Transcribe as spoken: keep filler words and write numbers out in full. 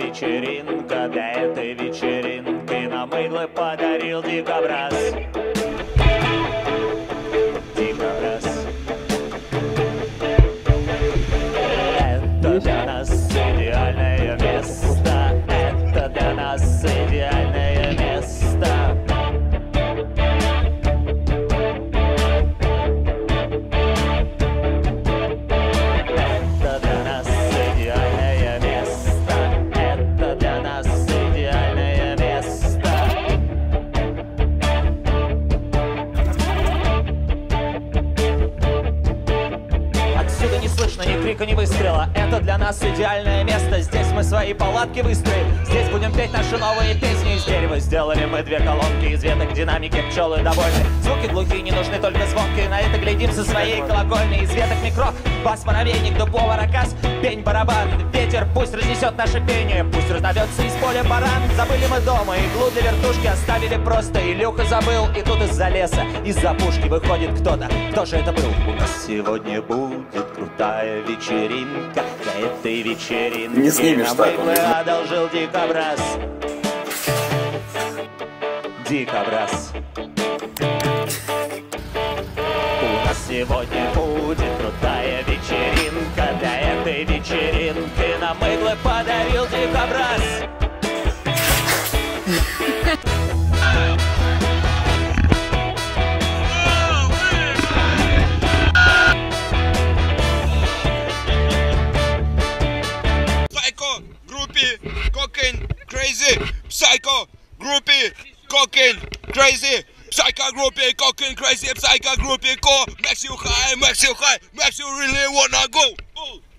вечеринка. Для этой вечеринки нам иглы подарил дикобраз. Дикобраз. Это для нас идеальное место. Это для нас идеальное место. Это для нас идеальное место. Это для нас идеальное место. Отсюда не слышно ни крика, ни выстрела. Это для нас идеальное место. Здесь мы свои палатки выстроим. Здесь будем петь наши новые песни. Из дерева сделали мы две колонки. Из веток динамики пчелы довольны. Звуки глухие, не нужны только звонкие. На это глядим со своей колокольни. Из веток микро, бас, муравейник, дубовый ракас, пень, барабан. Ветер пусть разнесет наше пение. Пусть разовьется из поля баран. Забыли мы дома иглу для вертушки. Оставили просто, Илюха забыл. И тут из-за леса, из-за пушки выходит кто-то. Кто же это был? У нас сегодня будет крутая вечеринка. Для этой вечеринки не снимешь нам так, иглы одолжил дикобраз. Дикобраз. У нас сегодня будет крутая вечеринка. Для этой вечеринки нам иглы подарил дикобраз. Psycho группе Cocaine Crazy. Psycho группе Cocaine Crazy. Psycho группе Cocaine Crazy. Psycho группе Go. Makes you high, makes you high, makes you really wanna go.